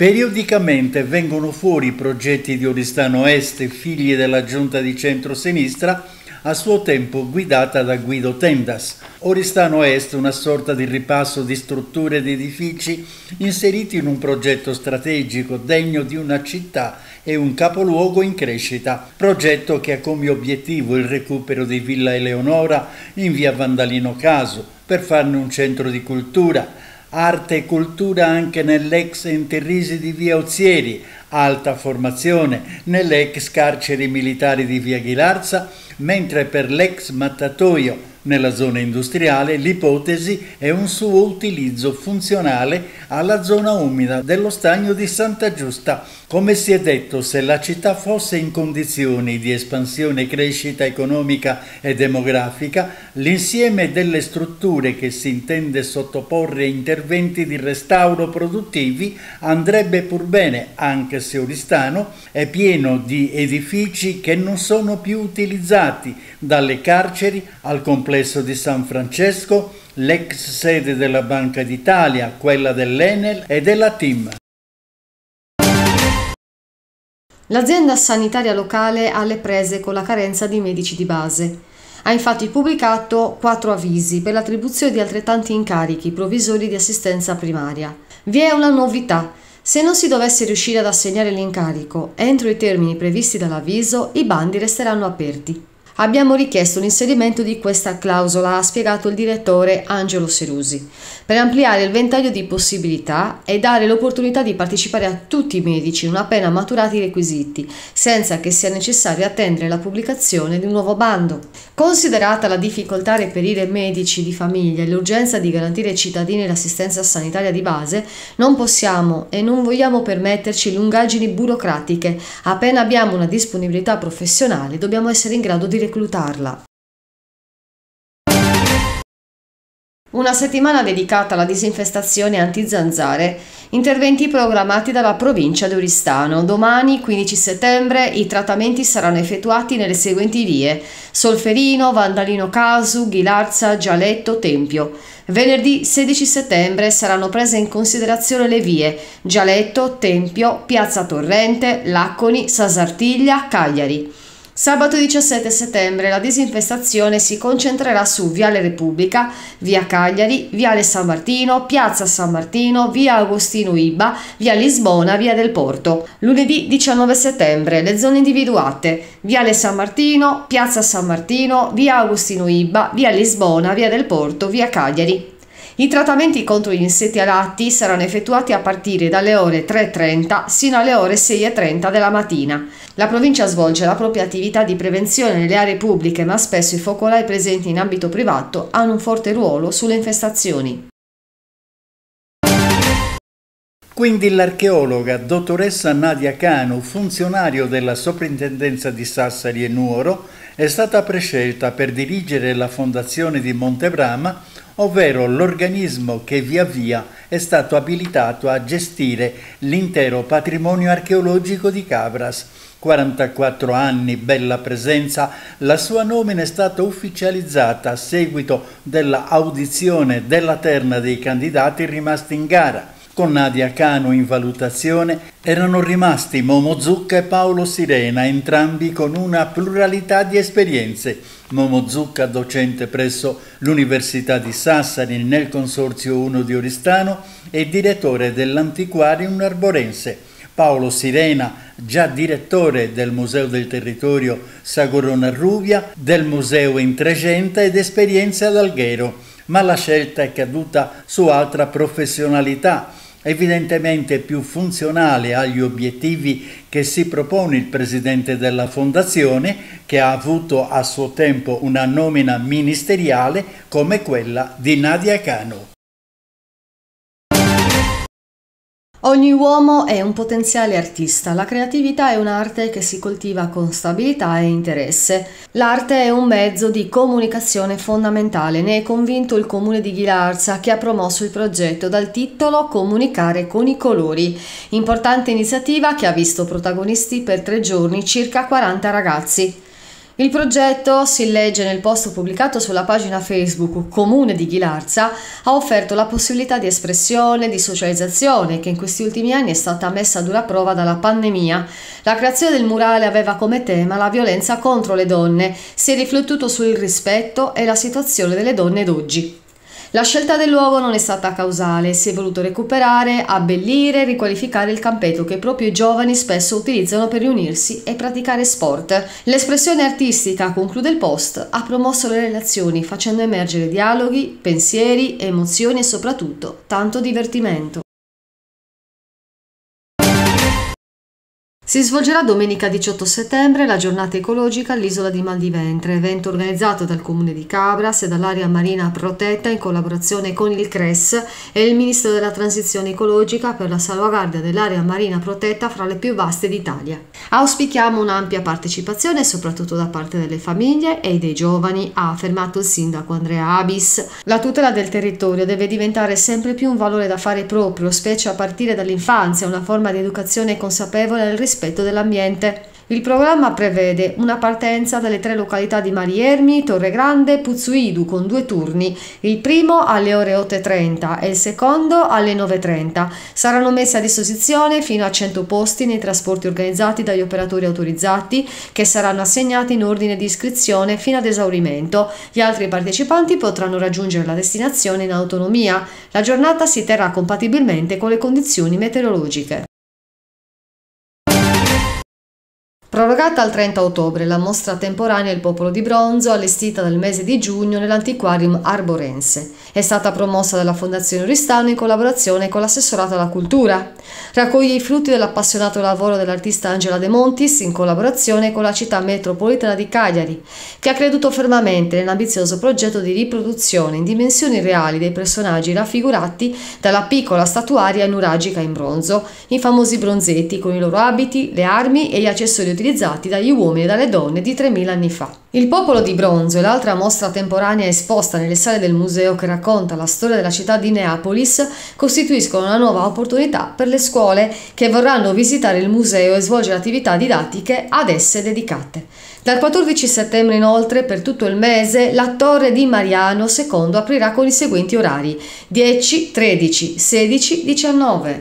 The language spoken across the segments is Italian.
Periodicamente vengono fuori i progetti di Oristano Est, figli della giunta di centrosinistra, a suo tempo guidata da Guido Tendas. Oristano Est, una sorta di ripasso di strutture ed edifici inseriti in un progetto strategico degno di una città e un capoluogo in crescita, progetto che ha come obiettivo il recupero di Villa Eleonora in via Vandalino Casu per farne un centro di cultura, arte e cultura anche nell'ex Enterrisi di via Ozieri, alta formazione nelle ex carceri militari di via Ghilarza, mentre per l'ex mattatoio nella zona industriale l'ipotesi è un suo utilizzo funzionale alla zona umida dello stagno di Santa Giusta. Come si è detto, se la città fosse in condizioni di espansione e crescita economica e demografica, l'insieme delle strutture che si intende sottoporre a interventi di restauro produttivi andrebbe pur bene, anche se Oristano è pieno di edifici che non sono più utilizzati, dalle carceri al complesso di San Francesco, l'ex sede della Banca d'Italia, quella dell'Enel e della TIM. L'azienda sanitaria locale ha alle prese con la carenza di medici di base. Ha infatti pubblicato 4 avvisi per l'attribuzione di altrettanti incarichi provvisori di assistenza primaria. Vi è una novità. Se non si dovesse riuscire ad assegnare l'incarico entro i termini previsti dall'avviso, i bandi resteranno aperti. Abbiamo richiesto l'inserimento di questa clausola, ha spiegato il direttore Angelo Serusi, per ampliare il ventaglio di possibilità e dare l'opportunità di partecipare a tutti i medici non appena maturati i requisiti, senza che sia necessario attendere la pubblicazione di un nuovo bando. Considerata la difficoltà a reperire medici di famiglia e l'urgenza di garantire ai cittadini l'assistenza sanitaria di base, non possiamo e non vogliamo permetterci lungaggini burocratiche. Appena abbiamo una disponibilità professionale, dobbiamo essere in grado di reclutarla. Una settimana dedicata alla disinfestazione anti-zanzare, interventi programmati dalla provincia di Oristano. Domani, 15 settembre, i trattamenti saranno effettuati nelle seguenti vie: Solferino, Vandalino Casu, Ghilarza, Gialetto, Tempio. Venerdì 16 settembre saranno prese in considerazione le vie Gialetto, Tempio, Piazza Torrente, Lacconi, Sasartiglia, Cagliari. Sabato 17 settembre la disinfestazione si concentrerà su Viale Repubblica, Via Cagliari, Viale San Martino, Piazza San Martino, Via Agostino Ibba, Via Lisbona, Via del Porto. Lunedì 19 settembre le zone individuate: Viale San Martino, Piazza San Martino, Via Agostino Ibba, Via Lisbona, Via del Porto, Via Cagliari. I trattamenti contro gli insetti alati saranno effettuati a partire dalle ore 3:30 sino alle ore 6:30 della mattina. La provincia svolge la propria attività di prevenzione nelle aree pubbliche, ma spesso i focolai presenti in ambito privato hanno un forte ruolo sulle infestazioni. Quindi l'archeologa dottoressa Nadia Canu, funzionario della Soprintendenza di Sassari e Nuoro, è stata prescelta per dirigere la Fondazione di Montebrama, ovvero l'organismo che via via è stato abilitato a gestire l'intero patrimonio archeologico di Cabras. 44 anni, bella presenza, la sua nomina è stata ufficializzata a seguito della audizione della terna dei candidati rimasti in gara. Con Nadia Canu in valutazione erano rimasti Momo Zucca e Paolo Sirena, entrambi con una pluralità di esperienze. Momo Zucca, docente presso l'Università di Sassari nel Consorzio 1 di Oristano e direttore dell'Antiquarium Arborense. Paolo Sirena, già direttore del Museo del Territorio Sagorona Ruvia, del Museo in Tregenta ed esperienze ad Alghero, ma la scelta è caduta su altra professionalità, evidentemente più funzionale agli obiettivi che si propone il presidente della Fondazione, che ha avuto a suo tempo una nomina ministeriale come quella di Nadia Canu. Ogni uomo è un potenziale artista. La creatività è un'arte che si coltiva con stabilità e interesse. L'arte è un mezzo di comunicazione fondamentale, ne è convinto il Comune di Ghilarza, che ha promosso il progetto dal titolo Comunicare con i colori. Importante iniziativa che ha visto protagonisti per 3 giorni circa 40 ragazzi. Il progetto, si legge nel post pubblicato sulla pagina Facebook Comune di Ghilarza, ha offerto la possibilità di espressione, di socializzazione, che in questi ultimi anni è stata messa a dura prova dalla pandemia. La creazione del murale aveva come tema la violenza contro le donne, si è riflettuto sul rispetto e la situazione delle donne d'oggi. La scelta del luogo non è stata causale, si è voluto recuperare, abbellire e riqualificare il campetto che proprio i giovani spesso utilizzano per riunirsi e praticare sport. L'espressione artistica, conclude il post, ha promosso le relazioni facendo emergere dialoghi, pensieri, emozioni e soprattutto tanto divertimento. Si svolgerà domenica 18 settembre la giornata ecologica all'isola di Mal di Ventre, evento organizzato dal Comune di Cabras e dall'area marina protetta in collaborazione con il CRES e il Ministero della Transizione Ecologica per la salvaguardia dell'area marina protetta fra le più vaste d'Italia. Auspichiamo un'ampia partecipazione soprattutto da parte delle famiglie e dei giovani, ha affermato il sindaco Andrea Abis. La tutela del territorio deve diventare sempre più un valore da fare proprio, specie a partire dall'infanzia, una forma di educazione consapevole del rispetto dell'ambiente. Il programma prevede una partenza dalle 3 località di Mariermi, Torregrande e Puzzuidu con 2 turni, il primo alle ore 8:30 e il secondo alle 9:30. Saranno messi a disposizione fino a 100 posti nei trasporti organizzati dagli operatori autorizzati che saranno assegnati in ordine di iscrizione fino ad esaurimento. Gli altri partecipanti potranno raggiungere la destinazione in autonomia. La giornata si terrà compatibilmente con le condizioni meteorologiche. Prorogata al 30 ottobre la mostra temporanea Il Popolo di Bronzo, allestita nel mese di giugno nell'Antiquarium Arborense. È stata promossa dalla Fondazione Oristano in collaborazione con l'Assessorato alla Cultura. Raccoglie i frutti dell'appassionato lavoro dell'artista Angela De Montis in collaborazione con la città metropolitana di Cagliari, che ha creduto fermamente nell'ambizioso progetto di riproduzione in dimensioni reali dei personaggi raffigurati dalla piccola statuaria nuragica in bronzo, i famosi bronzetti con i loro abiti, le armi e gli accessori utilizzati dagli uomini e dalle donne di 3000 anni fa. Il Popolo di Bronzo è l'altra mostra temporanea esposta nelle sale del museo che racconta la storia della città di Neapolis, costituiscono una nuova opportunità per le scuole che vorranno visitare il museo e svolgere attività didattiche ad esse dedicate. Dal 14 settembre inoltre per tutto il mese la Torre di Mariano II aprirà con i seguenti orari: 10, 13, 16, 19.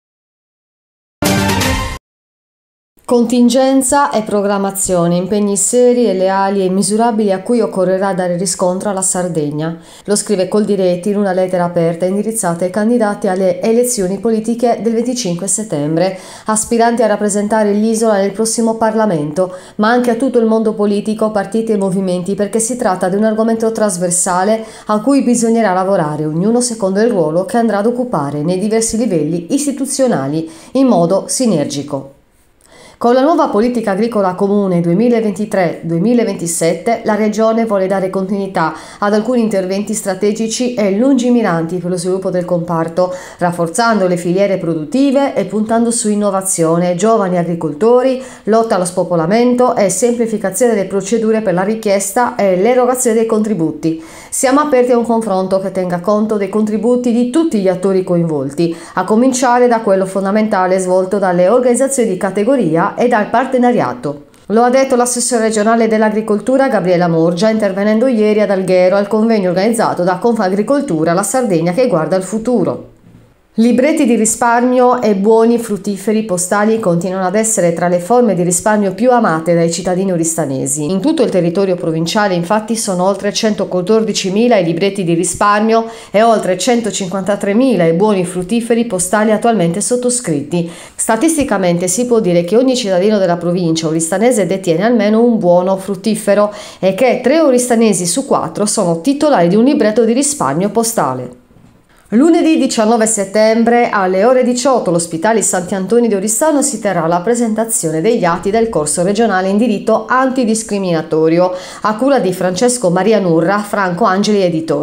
Contingenza e programmazione, impegni seri e leali e immisurabili a cui occorrerà dare riscontro alla Sardegna. Lo scrive Coldiretti in una lettera aperta indirizzata ai candidati alle elezioni politiche del 25 settembre, aspiranti a rappresentare l'isola nel prossimo Parlamento, ma anche a tutto il mondo politico, partiti e movimenti, perché si tratta di un argomento trasversale a cui bisognerà lavorare, ognuno secondo il ruolo che andrà ad occupare nei diversi livelli istituzionali, in modo sinergico. Con la nuova politica agricola comune 2023-2027 la Regione vuole dare continuità ad alcuni interventi strategici e lungimiranti per lo sviluppo del comparto, rafforzando le filiere produttive e puntando su innovazione, giovani agricoltori, lotta allo spopolamento e semplificazione delle procedure per la richiesta e l'erogazione dei contributi. Siamo aperti a un confronto che tenga conto dei contributi di tutti gli attori coinvolti, a cominciare da quello fondamentale svolto dalle organizzazioni di categoria e dal partenariato. Lo ha detto l'assessore regionale dell'agricoltura Gabriela Morgia intervenendo ieri ad Alghero al convegno organizzato da Confagricoltura La Sardegna che guarda al futuro. Libretti di risparmio e buoni fruttiferi postali continuano ad essere tra le forme di risparmio più amate dai cittadini oristanesi. In tutto il territorio provinciale infatti sono oltre 114.000 i libretti di risparmio e oltre 153.000 i buoni fruttiferi postali attualmente sottoscritti. Statisticamente si può dire che ogni cittadino della provincia oristanese detiene almeno un buono fruttifero e che 3 oristanesi su 4 sono titolari di un libretto di risparmio postale. Lunedì 19 settembre alle ore 18 all'Ospitale Santi Antoni di Oristano si terrà la presentazione degli atti del corso regionale in diritto antidiscriminatorio a cura di Francesco Maria Nurra, Franco Angeli editore.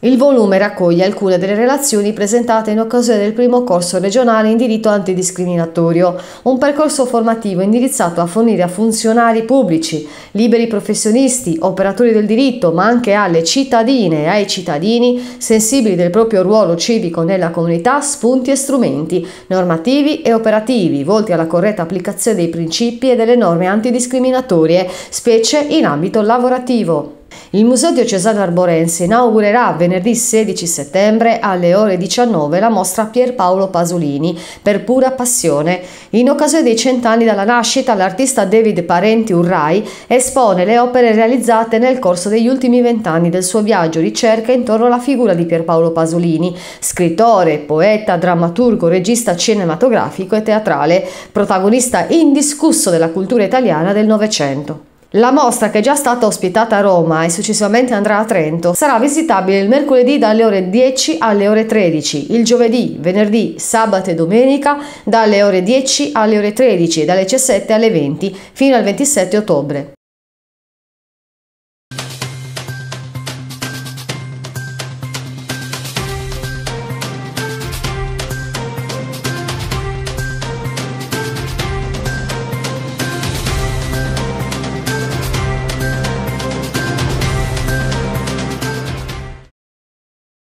Il volume raccoglie alcune delle relazioni presentate in occasione del primo corso regionale in diritto antidiscriminatorio, un percorso formativo indirizzato a fornire a funzionari pubblici, liberi professionisti, operatori del diritto, ma anche alle cittadine e ai cittadini sensibili del proprio ruolo civico nella comunità spunti e strumenti normativi e operativi volti alla corretta applicazione dei principi e delle norme antidiscriminatorie, specie in ambito lavorativo. Il Museo Diocesano Arborense inaugurerà venerdì 16 settembre alle ore 19 la mostra Pierpaolo Pasolini per pura passione. In occasione dei 100 anni dalla nascita, l'artista David Parenti Urrai espone le opere realizzate nel corso degli ultimi 20 anni del suo viaggio ricerca intorno alla figura di Pierpaolo Pasolini, scrittore, poeta, drammaturgo, regista cinematografico e teatrale, protagonista indiscusso della cultura italiana del Novecento. La mostra, che è già stata ospitata a Roma e successivamente andrà a Trento, sarà visitabile il mercoledì dalle ore 10 alle ore 13, il giovedì, venerdì, sabato e domenica dalle ore 10 alle ore 13 e dalle 17 alle 20 fino al 27 ottobre.